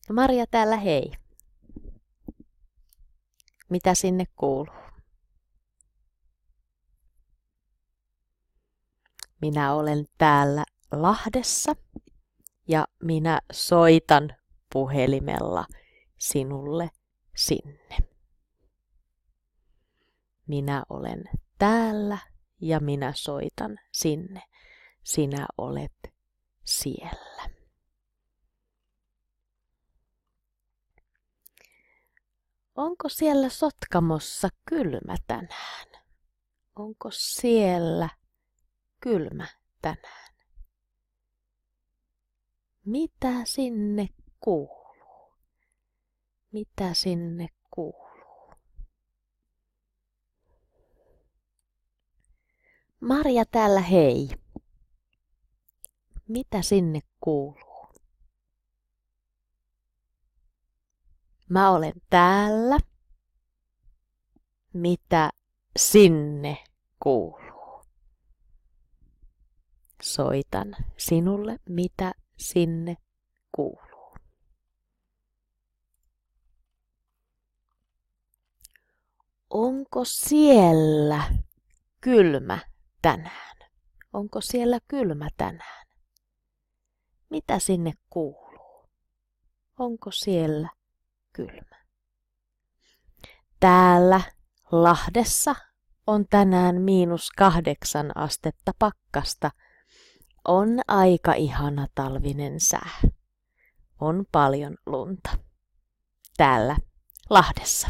Marja täällä hei. Mitä sinne kuuluu? Minä olen täällä Lahdessa ja minä soitan puhelimella sinulle sinne. Minä olen täällä ja minä soitan sinne. Sinä olet siellä. Onko siellä Sotkamossa kylmä tänään? Onko siellä kylmä tänään? Mitä sinne kuuluu? Mitä sinne kuuluu? Marja täällä hei. Mitä sinne kuuluu? Mä olen täällä. Mitä sinne kuuluu? Soitan sinulle, mitä sinne kuuluu. Onko siellä kylmä tänään? Onko siellä kylmä tänään? Mitä sinne kuuluu? Onko siellä kylmä? Täällä Lahdessa on tänään -8 astetta pakkasta. On aika ihana talvinen sää. On paljon lunta. Täällä Lahdessa.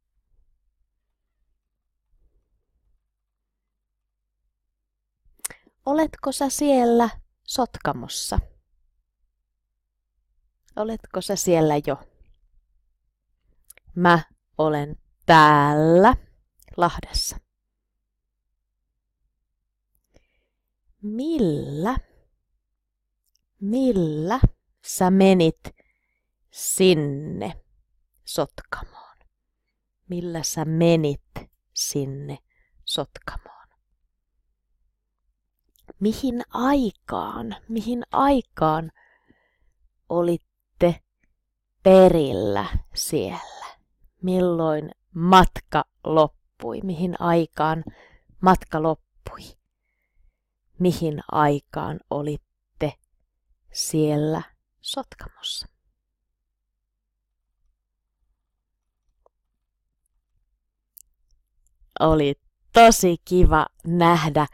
Oletko sä siellä Sotkamossa? Oletko sä siellä jo? Mä olen täällä Lahdessa. Millä sä menit sinne Sotkamoon? Millä sä menit sinne Sotkamoon? Mihin aikaan olitte perillä siellä? Milloin matka loppui? Mihin aikaan matka loppui? Mihin aikaan olitte siellä Sotkamossa? Oli tosi kiva nähdä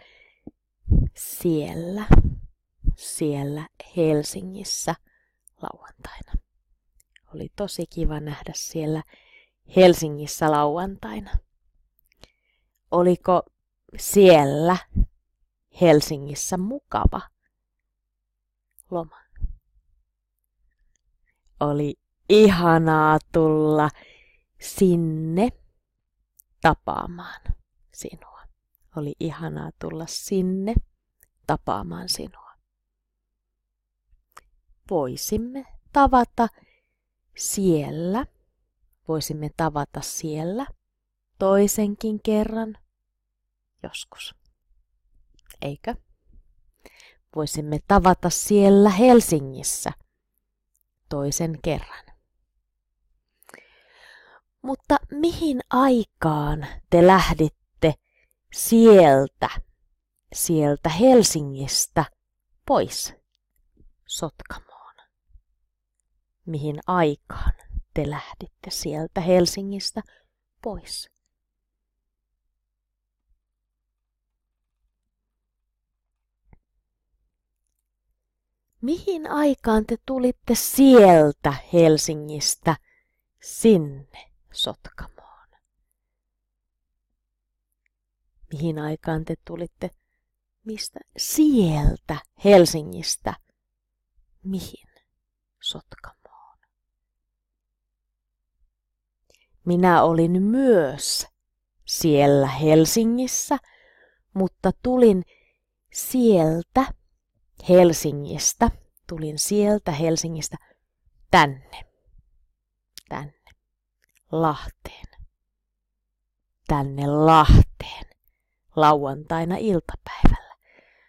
siellä Helsingissä lauantaina. Oli tosi kiva nähdä siellä Helsingissä lauantaina. Oliko siellä Helsingissä mukava loma? Oli ihanaa tulla sinne tapaamaan sinua. Oli ihanaa tulla sinne tapaamaan sinua. Voisimme tavata siellä toisenkin kerran joskus. Eikö? Voisimme tavata siellä Helsingissä toisen kerran. Mutta mihin aikaan te lähditte sieltä Helsingistä pois Sotkamoon? Mihin aikaan te lähditte sieltä Helsingistä pois? Mihin aikaan te tulitte sieltä Helsingistä sinne Sotkamoon? Mihin aikaan te tulitte mistä? Sieltä Helsingistä. Mihin? Sotkamoon. Minä olin myös siellä Helsingissä, mutta tulin sieltä Helsingistä tänne Lahteen lauantaina iltapäivällä.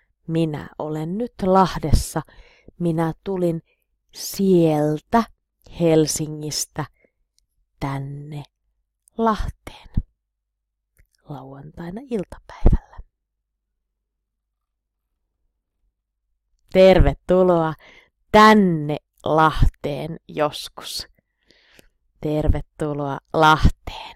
Minä olen nyt Lahdessa. Minä tulin sieltä Helsingistä tänne Lahteen lauantaina iltapäivällä. Tervetuloa tänne Lahteen joskus. Tervetuloa Lahteen.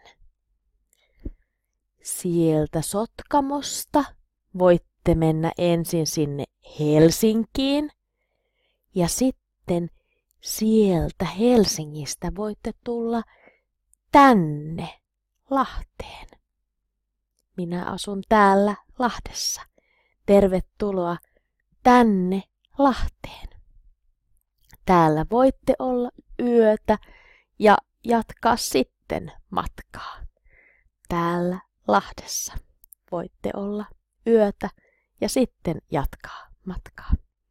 Sieltä Sotkamosta voitte mennä ensin sinne Helsinkiin ja sitten sieltä Helsingistä voitte tulla tänne Lahteen. Minä asun täällä Lahdessa. Tervetuloa tänne Lahteen. Täällä voitte olla yötä ja jatkaa sitten matkaa. Täällä Lahdessa voitte olla yötä ja sitten jatkaa matkaa.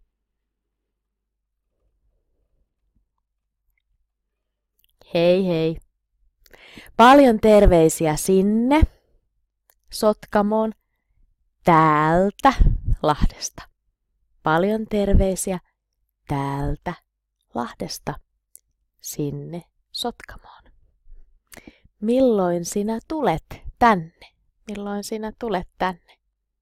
Hei hei. Paljon terveisiä sinne Sotkamoon täältä Lahdesta. Paljon terveisiä täältä Lahdesta sinne Sotkamoon. Milloin sinä tulet tänne? Milloin sinä tulet tänne?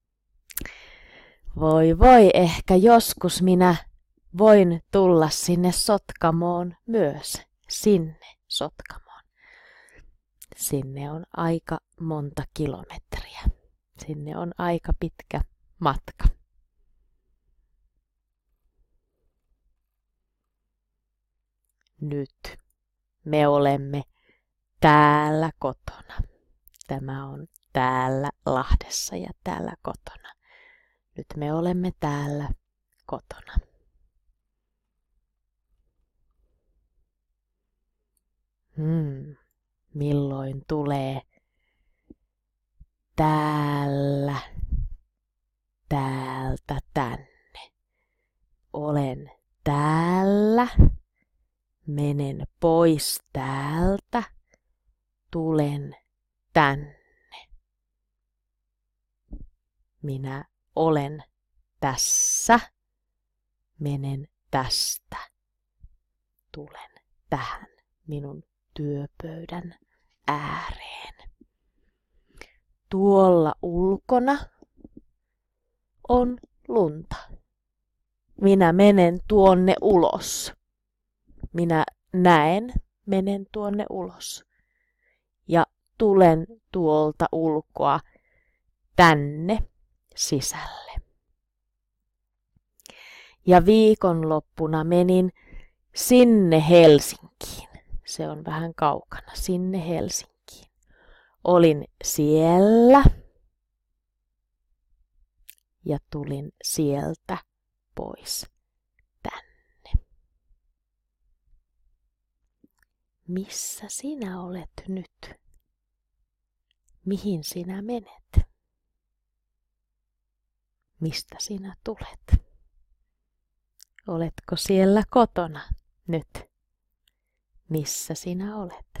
Voi, ehkä joskus minä voin tulla sinne Sotkamoon myös. Sinne Sotkamoon. Sinne on aika monta kilometriä. Sinne on aika pitkä matka. Nyt me olemme täällä kotona. Tämä on täällä Lahdessa ja täällä kotona. Nyt me olemme täällä kotona. Milloin tulee täältä tänne? Olen täällä. Menen pois täältä. Tulen tänne. Minä olen tässä. Menen tästä. Tulen tähän minun työpöydän ääreen. Tuolla ulkona on lunta. Minä menen tuonne ulos. Minä menen tuonne ulos. Ja tulen tuolta ulkoa tänne sisälle. Ja viikonloppuna menin sinne Helsinkiin. Se on vähän kaukana, sinne Helsinkiin. Olin siellä ja tulin sieltä pois tänne. Missä sinä olet nyt? Mihin sinä menet? Mistä sinä tulet? Oletko siellä kotona nyt? Missä sinä olet?